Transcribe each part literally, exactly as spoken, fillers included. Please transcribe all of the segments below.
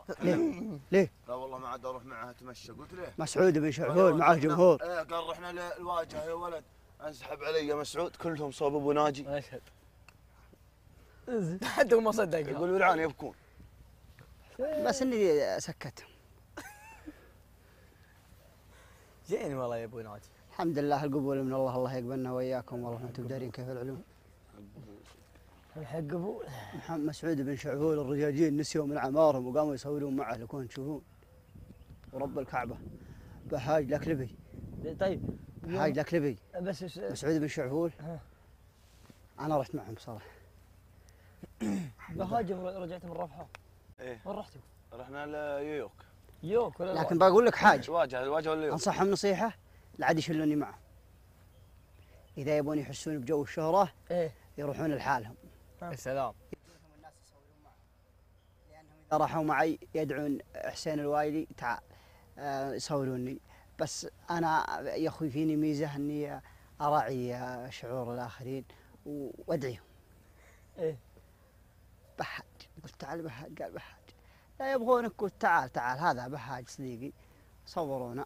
ليه؟ ليه؟ لا والله ما عاد اروح معها اتمشى. قلت ليه؟ مسعود بن شعفول معاه جمهور. ايه قال رحنا للواجهه يا ولد. انسحب علي يا مسعود كلهم صوب ابو ناجي. اشهد. حتى ما صدق. يقول ولعان يبكون. بس اني سكتهم. زين والله يا ابو ناجي. الحمد لله القبول من الله، الله يقبلنا واياكم والله، انتم دارين كيف العلوم. الحق قبول. محمد مسعود بن شعفول الرجاجين نسيوا من اعمارهم وقاموا يصورون معه لكون تشوفون. ورب الكعبه بهاج لكلبي. طيب بهاج لكلبي. بس مسعود بن شعفول انا رحت معهم بصراحه. بهاج رجعت من رفحه. ايه وين رحتوا؟ رحنا ليويورك. يوك ولا لكن بقول لك حاجه. الواجهه الواجهه ولا يوك؟ انصحهم نصيحه لا عاد يشلوني معهم. اذا يبون يحسون بجو الشهره ايه يروحون لحالهم. يا سلام. إذا راحوا معي يدعون حسين الوايلي تعال آه يصوروني. بس انا يا اخوي فيني ميزه اني اراعي شعور الاخرين وادعيهم. ايه بهاج قلت تعال بهاج، قال بهاج لا يبغونك، قلت تعال تعال هذا بهاج صديقي صورونا.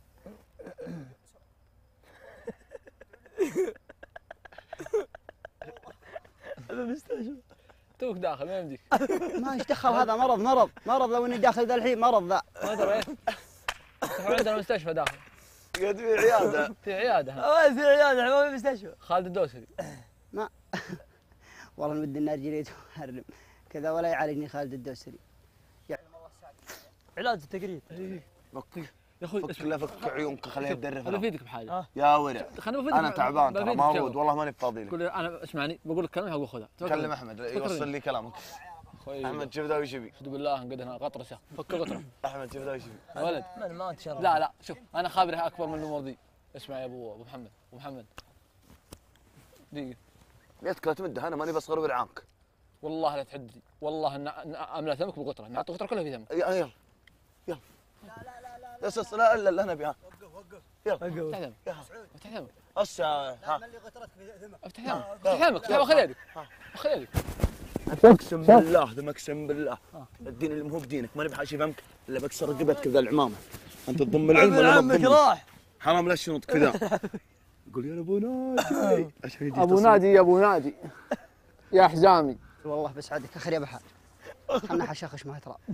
هذا مستشفى. توك داخل ما يمديك. ما ايش دخل هذا مرض مرض مرض لو اني داخل ذا الحين مرض ذا. ما ادري. احنا عندنا مستشفى داخل. قد في عياده. في عياده. اه في عياده ما في مستشفى. خالد الدوسري. ما والله ودي النار جريت وهرم كذا ولا يعالجني خالد الدوسري. علاج التقريب. فك يا اخوي فك لا فك عيونك خليها تدرف. انا بفيدك بحاجه. يا ورع انا تعبان ترى ما ارد والله ماني فاضي لك. قول انا اسمعني بقول لك كلمه اقول خذها. كلم احمد يوصل لي كلامك. احمد شوف ذا وش يبي. اعوذ بالله انقد هنا غطرسه فك الغطره. احمد شوف ذا وش يبي. يا ولد من ما تشرب. لا لا شوف انا خابري اكبر من الامور ذي. اسمع يا ابو ابو محمد ابو محمد دقيقه. ليتك لا تمده انا ماني بصغر ورعانك. والله لا تحدي والله ان املا ثمك بقطره نعطي القطره كلها في ثمك. يلا يلا يلا لا لا لا لا لا نبي ها وقف يلا افتح ثمك افتح ثمك هسه ها افتح ثمك افتح ثمك افتح خلي يدك خلي يدك. اقسم بالله ذم اقسم بالله الدين اللي مو بدينك ماني بحاشي فمك الا بكسر رقبتك ذا العمامه. انت تضم العلم ولا ما تضم؟ راح حرام لا شنط كذا. قول يا ابو ناجي عشان يجي ابو نادي يا ابو نادي يا حزامي. والله بسعدك اخر يا بحاج خلنا حشاخش ما ترى.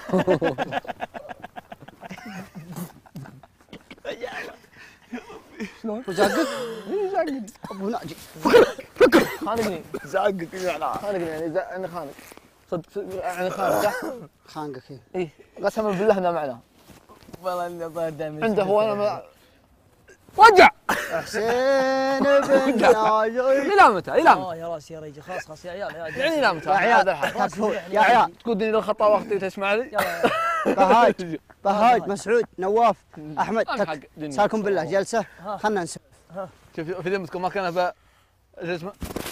شلون؟ وزاقك؟ اي زاقني ابو ناجي خانقني زعقك يعني خانقني يعني يعني خانق صدق يعني خانق صح؟ خانقك ايه اي قسما بالله انه معناه والله اني ضايع دامي عنده هو انا ما رجع حسين بن ناجي الى متى؟ الى متى؟ اه يا راسي يا رجل خلاص خلاص يا عيال يعني الى متى؟ يا عيال هذا الحال تكفون يا عيال تقودني للخطا واختي تسمع لي؟ بهاج بهاج مسعود نواف احمد أهم حق تك دنيا. سالكم بالله جلسه خلنا نسولف. شوف في ذمتكم ما كان ب شو اسمه؟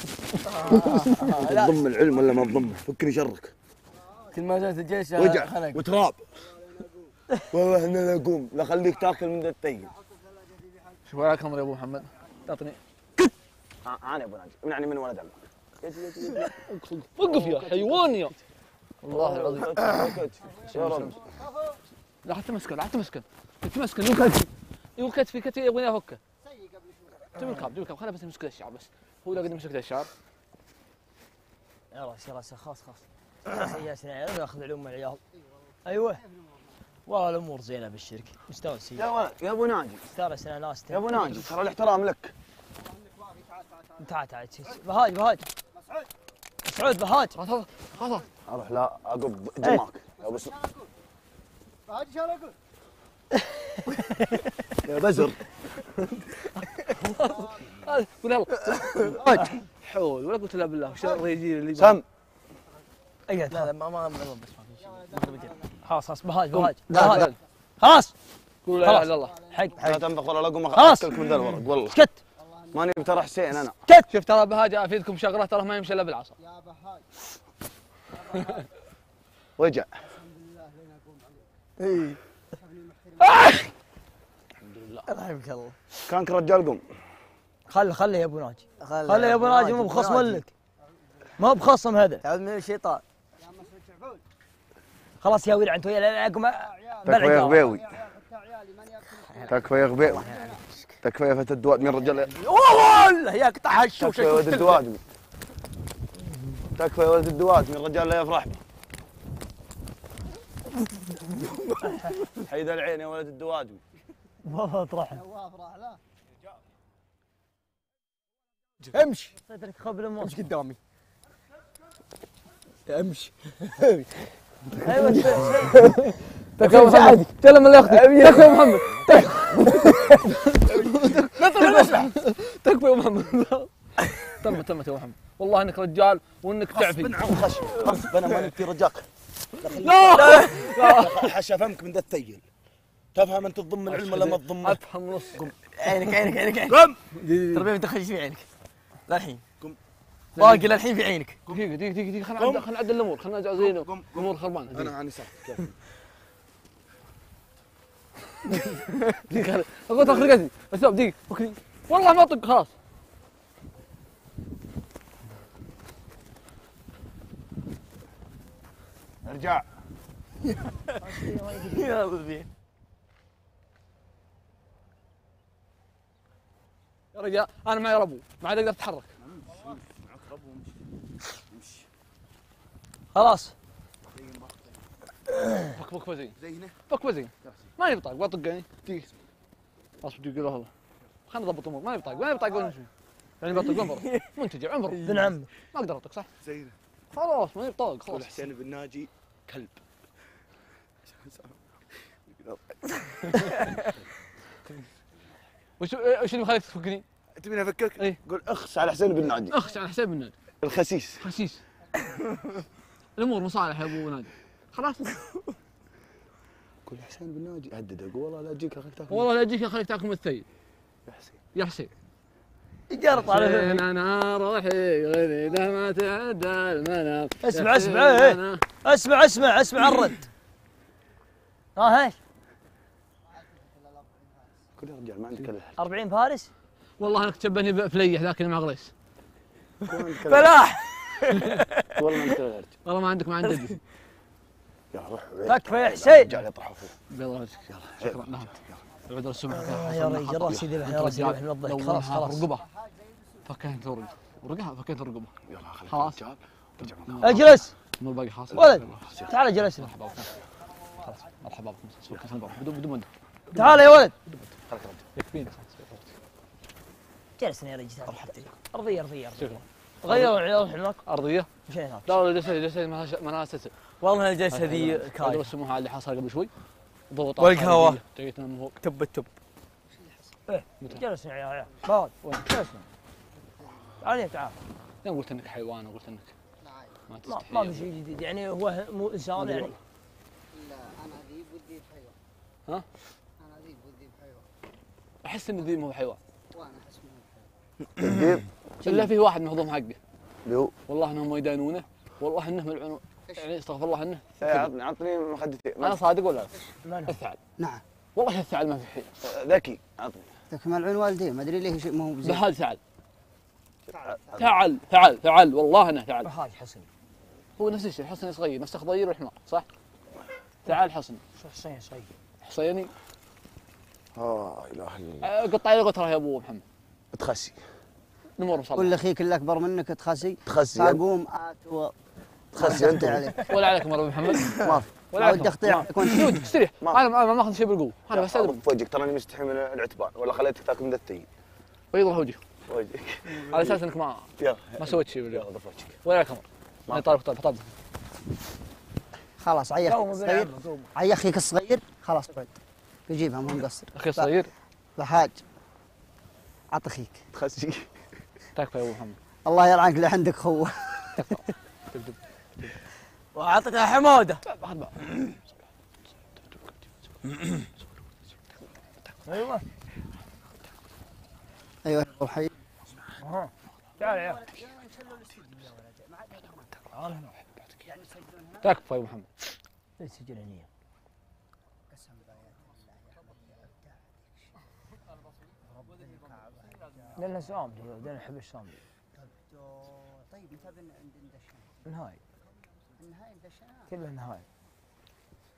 تضم العلم ولا ما تضمه؟ فكني شرك. كل ما جات الجيش وجع وتراب. والله انا لا اقوم لا خليك تاكل من ذا الطيب. شوف وراك امر يا ابو محمد تعطني انا يا ابو ناجي منعني من ولد عمك. يجي يجي يجي وقف يا حيوان يا والله العظيم. يا رب لا حتى مسكن لا حتى مسكن تمسكن يقول كتفي يقول كتفي كتفي يبغوني افكه. جيب الكاب جيب الكاب خلينا بس نمسك الشعر بس هو لا قد مسكت الشعر. يا راس يا راس خلاص خلاص ياسين عيال ناخذ علوم العيال. ايوه والله الامور زينه بالشركه مستانسين. يا ولد يا ابو ناجي مستانسين ناس يا ابو ناجي ترى الاحترام لك. تعال تعال بهاج بهاج مسعود بهاج خلاص خلاص اروح لا اقب جماك يا ابو بهاج شلون اقول؟ يا بزر قول يلا حول ولا قلت لا بالله وش الرجال اللي سم اقعد لا لا ما ما بس ما في شيء خلاص خلاص بهاج بهاج لا لا خلاص قول لا اله الا الله حق لا تنفخ ولا لقمه خلاص. اكلك من ذا الورق والله اسكت ماني ترى حسين انا. شوف ترى بهاجة افيدكم شغله ترى ما يمشي الا بالعصا. يا بهاج وجع اي الحمد لله يرحمك الله. كانك رجال قم. خلي خلي يا ابو ناجي خلي يا ابو ناجي مو بخصم لك ما بخصم هذا تعود من الشيطان. خلاص يا ولع انت ويا العقمه. تكفى يا غبيوي. تكفى يا غبيوي. تكفى يا فتى الدواد من رجال. والله يا قطع الشوشه. تكفى يا ولد الدواد. تكفى يا ولد الدواد من رجال لا يفرح. حيد العين يا ولد الدواد. والله اطرحه. لا امشي. صدرك خب الامور. امشي قدامي. امشي. ايوه تكفى محمد. كلم اللي ياخذك. تكفى محمد. تكفى يا محمد. تمت تمت يا محمد. والله انك رجال وانك تعفي. غصبا عن خشم. غصبا ما نبتي رجاك. لا لا حشا فمك من ذا الثيل. تفهم انت تضم العلم ولا ما تضمه؟ افهم نص. قم عينك عينك عينك عينك. قم. ترى ما تخش في عينك. للحين. قم. باقي للحين في عينك. دقيقة دقيقة دقيقة خلينا نعدل خلينا نعدل الامور خلينا نرجع زين الامور خربانة. انا انا ساكت كيف؟ دقيقة اقول تاخذ رقتي بس دقيقة اوكي والله ما اطق خلاص. ارجع. يا زين. يا رجال انا معي ربو ما عاد اقدر اتحرك. خلاص. فك فك فزين زي هنا. فك فزين ما يبطاق بطق يعني دقيقة خلاص بدي اقول والله خلينا نضبط الامور ما يبطاق ما يبطاق وين نمشي يعني بطق عمره منتجع عمره ابن عمك ما اقدر اطق صح؟ زي هنا. خلاص ما يبطاق قول خلاص. حسين بن ناجي كلب. وش وش اللي مخليك تفكني؟ تبيني افكك؟ ايه قول اخس على حسين بن ناجي. اخش على حساب النادي الخسيس. خسيس. الامور مصالح يا ابو نادي خلاص. قول حسين بن ناجي هدد اقول والله لا اجيك اخليك تاكل. والله لا اجيك اخليك تاكل من الثيل يا حسين. يا حسين. يقرط على حسين انا روحي غيري ده ما تعدى المنام. اسمع اسمع ايه اسمع اسمع اسمع الرد. ها هاي قول يا رجال ما عندك الا أربعين فارس. والله انك تشبهني بفليح ذاك مع غريس. فلاح. والله ما عندك الا والله ما عندك ما عند جدي. يا روح تكفى يا حسين. رجال يطرحوا فيه. بيض وجهك يلا شكرا نهت. العذر السمعة يا رجل راسي ذبح يا راسي ذبح من الضحك. خلاص خلاص رقبه فكيت ورقه ورقها فكيت الرقبه. يلا خليك خلاص. رجال ترجع من اجلس مو باقي حاصل. ولد تعال جلس. مرحبا بكم خلاص مرحبا بكم بدون بدون مد. تعال يا ولد. خليك رجال. يكفيني جلسنا يا رجل. ارضيه ارضيه شكرا. غيروا العيال هناك. ارضيه؟ مشي هناك. لا لا جلسه جلسه ما لها سلسله. والله الجلسه ذي العذر كاي. السموحه اللي حصل قبل شوي. ضغط والقهوة. جيتنا من فوق. تب التب. ايه جلسنا يا عيال. بعد وين جلسنا. تعال تعال. انا قلت انك حيوان وقلت انك ما ما تستحي. ما في شيء جديد يعني هو مو انسان يعني. لا انا ذيب والذيب حيوان. ها؟ انا ذيب والذيب حيوان. احس ان الذيب مو حيوان. وانا احس انه الذيب الا في واحد مهضوم حقه. اللي هو والله انهم يدانونه والله انه ملعون يعني استغفر الله انه إيه، عطني عطني مخدتين. انا صادق ولا لا؟ من؟ الثعلب نعم. والله الثعلب ما في حيل. ذكي عطني. ذاك ملعون والديه ما ادري ليه شيء ما هو بزين. بهال ثعلب ثعل ثعل ثعل والله انه ثعل. بهاج حسن. هو نفس الشيء حصني صغير نفس خضير والحمار صح؟ ثعال حصن شو حسين صغير. حصيني لا اله الا الله. آه، قطع لي قطره يا ابو محمد تخسي. نمر قول مصلح لاخيك اللي اكبر منك تخسي. تخسي فاقوم اتو تخسي انت. عليه. ولا عليكم ابو محمد ما في. ولا ودي اقطع جود استريح ما- انا ما ما اخذ شيء بالقوه انا بستخدم في وجهك تراني مستحي من العتبان ولا خليتك تاكل من ذا التين. بيض وجهي وجهك. على اساس انك ما يلا ما سويت شيء باليوم يلا ضف وجهك. ولا عليك امر ما طارق طارق طارق خلاص عيا قوموا الصغير بالعمل قوموا. عيا اخيك الصغير خلاص بعد بجيبها مو مقصر. اخي الصغير بحاج عط اخيك. تخسي. تكفى يا ابو محمد الله يلعنك اللي عندك خوه. واعطيك يا حموده. ايوه ايوه روحي. ها تعال يا تعال هنا. تكفى يا ابو محمد ليش سجلنيه؟ لأنه سامري لأنه أحب السامري. طيب انت عند ندشن. النهاية النهايه ندشن. كله النهاية.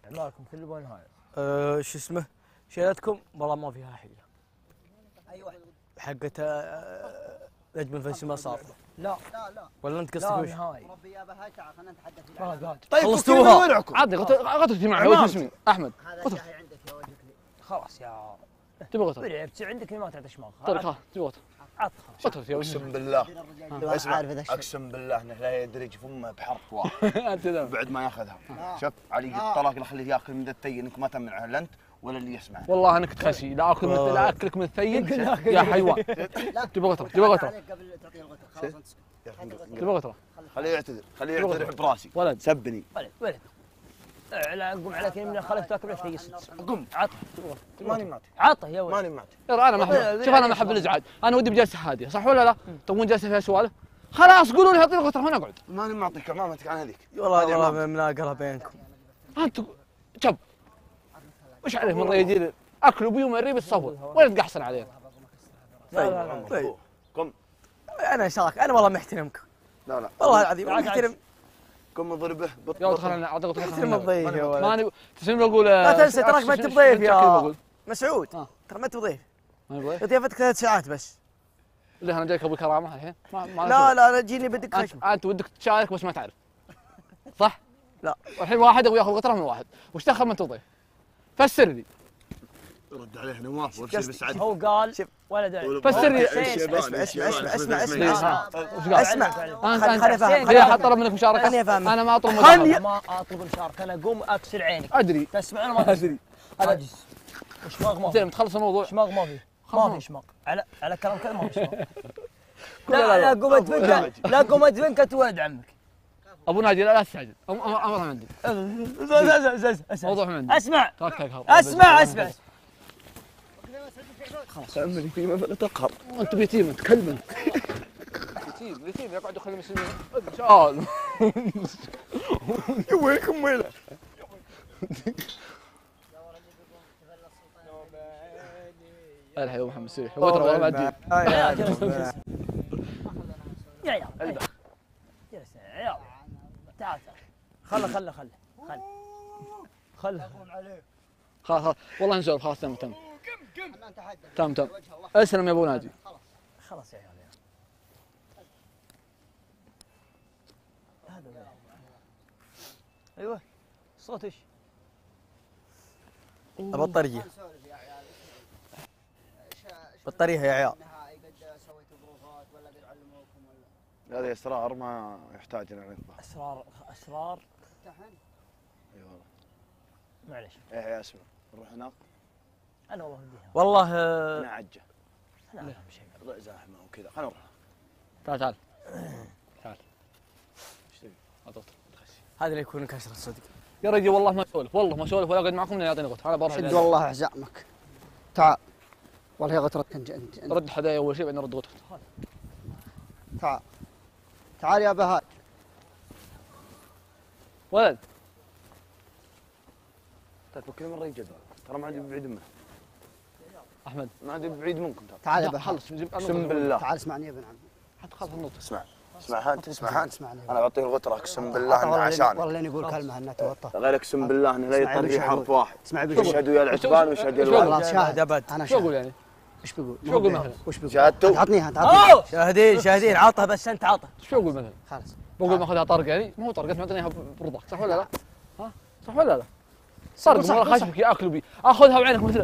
اعمالكم كله بون هاي. أه شو اسمه؟ شيلتكم والله ما فيها حيله. اي واحد حقت أه نجم الفنسي ما صار. لا لا لا ولا انت قصدك لا وش؟ نهائي. ربي يا بهاي تعال خلينا نتحدث في ما الألعاب. قاعد. طيب خلصتوها. ورعكم عادي غطرتي معي وش اسمي؟ احمد هذا قطر. الشاي عندك يا وجهك لي. خلاص يا تبي غطر لعبت عندك ما تعطي شماغ. طيب خلاص تبي غطر عط خلاص. غطرتي يا وش اقسم بالله الرجال اسمع عارف هذا الشيء. اقسم بالله انه لا يدرج فمه بحرف واحد انت ذا بعد ما ياخذها. آه. شوف علي آه. الطلاق اللي خليه ياكل من ذا التي انك ما تمنعه لا انت ولا اللي يسمع. والله انا كنت خشي لا اكل مثل لا اكلك من الثيل يا حيوان. تبي غطره تبي غطره عليك قبل تعطيه الغتر خلاص انت اسكت. تبي غطره خليه يعتذر خليه يعتذر براسي ولد سبني. ولد ولد. لا قوم عليك يمين خليك تاكل في الست. قم عطه ماني معطي عطه يا ولد. ماني معطي. ترى انا ما احب شوف انا ما احب الازعاج انا ودي بجلسه هاديه صح ولا لا؟ تبون جلسه فيها سوالف؟ خلاص قولوا لي اعطيني غطره هنا اقعد. ماني معطيك عمامتك عن هذيك. والله هذه والله عمامتك. مناقره بينكم. انت شب وش عليه من ريجي اكل ابوي ومري بالصفر وين تقحصن علينا؟ لا لا لا. طيب قم انا شاك انا والله محترمك لا لا والله العظيم تعال محترم. قم اضربه يا ولد خلنا اعطيك غطره محترم الضيف يا ولد. ماني شنو بقول لا تنسى تراك ما انت بضيف يا مسعود. آه. ترى ما انت بضيف. ما يبغى ضيفتك ثلاث ساعات بس. ليه انا جايك ابو كرامه الحين ما ما لا لا انا جيني بدك انت, خشم. انت ودك تشارك بس ما تعرف صح؟ لا. والحين واحد يبغى ياخذ غطره من واحد وش دخل ما انت ضيف؟ فسر لي رد عليه نواف وابشر قصدي بالسعد. هو قال شوف. ولد فسر لي اسمع اسمع اسمع اسمع ليه؟ اسمع وش قال؟ اسمع. انت خلي- خلي انت أفهم. خليني اطلب منك مشاركه خليني أفهم. انا ما اطلب خلي- مشاركه ما اطلب مشاركه انا اقوم اكسر عينك. ادري تسمعون ما ادري. عاجز. شماغ ما زين في. بتخلص الموضوع شماغ ما في. ما في شماغ. على على كلام كذا ما في شماغ. لا، لا، لا لا قوم ادفنك لا قوم ادفنك ولد عمك. ابو ناجي لا لا تستعجل أم- أم- امرها من عندي موضوع من عندي اسمع تركتك اسمع اسمع. عمري فيما فلا تقهر. انت بيتيم انت كلمه يتيم يتيم يقعد يخلي المسلمين رجال وينكم وينه؟ الحين ابو محمد سيري غطره والله ما تجيب يا عيال جلس يا عيال. تعال تعال. خله خله خله خله خله. خلاص خلاص والله نسولف خلاص تم تم انا نتحدث تم تم وجه الله. اسلم يا ابو ناجي خلاص يا عيال. هذا هو. ايوه صوت ايش؟ بطاريه نسولف يا عيال. إيش- إيش بطاريه يا عيال. النهائي قد سويتوا بروفات ولا قد علموكم ولا هذه اسرار ما يحتاج الى نقطه. اسرار اسرار. امتحن؟ اي والله. معلش ايه يا اسمع نروح هناك انا والله وديها. والله آه، نعجه انا ما أفهم شيء. زحمه وكذا خلينا نروح. تعال تعال تعال ايش تبي؟ اضغط هذا اللي يكون كسر الصدق. يا رجل والله ما اسولف والله ما اسولف ولا اقعد معكم الا يعطيني غطره انا بروح شد لأن- والله حزامك. تعال والله هي غترتك انت انت انت. رد حدايا اول شيء بعدين رد غطره تعال تعال يا بهاج. ولد طيب فكني من رجل ترى ما عندي بعيد منه احمد ما عندي بعيد منكم ترى. تعال يا لا، بهاج. خلص جيب اقسم بالله تعال اسمعني يا ابن عمي. حتى خلص النط اسمع اسمع انت اسمع انت اسمعني. انا بعطيه الغتره اقسم بالله انه والله لين- عشانك. والله لين يقول كلمه انها توطى. غير اقسم بالله انه لا اسمع يا يطري بشر. حرف واحد. اسمع يا يشهد ويا العتبان ويشهد ويا شو أقول؟ الوالد. خلاص شاهد أبد. انا شو اقول شاهد. يعني؟ ايش بقول؟ شو أقول مثلا؟ وش بقول؟ شهادته؟ عطنيها انت عطنيها. اوه شاهدين شاهدين عطها بس انت عطها. شو اقول مثلا؟ خلاص بقول ماخذها طرق يعني؟ ما هو طرق اسمع اعطيني اياها برضاك صح ولا لا؟ ها؟ صح ولا لا؟ طرق صح، والله صح. خاشمك ياكلوا بي اخذها بعينك مثل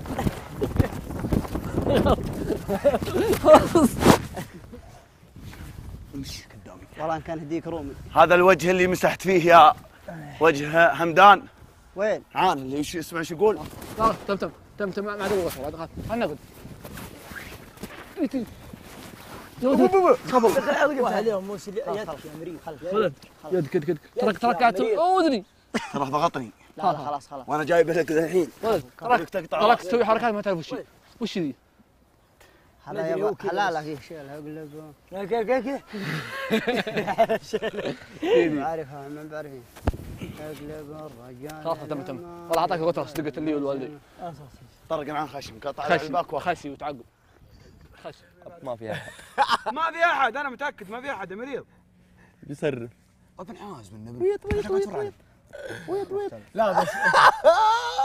والله ان كان هديك رومي. هذا الوجه اللي مسحت فيه يا وجه همدان وين؟ عان اللي ايش اسمع ايش يقول؟ لا تم تم تم تم ما عاد ابغى غطره لا تخاف خلنا نقعد اليوم مو سلي- يدك يا مريض خلف ولد يدك يدك يدك ترك ترك ادري ترى ضغطني لا لا خلاص خلاص. وانا جايب لك ذا الحين. ولد تراك ترك تقطع ترك راسي. تسوي حركات ما تعرف وش هي وش ذي؟ هلا يا ابو هلا لا في شيء لا اقول لك كذا كذا بعرفها ما بعرفها. اقلب الرجال. خلاص تم تم والله اعطاك غطره صدقت لي والوالدي طرق عن خشم قطع على خشي الباك واحد. خشي وتعقب خشي ما في احد. ما في احد انا متاكد ما في احد يا مريض. بيصرف. ابن حاز من النبي. لا بس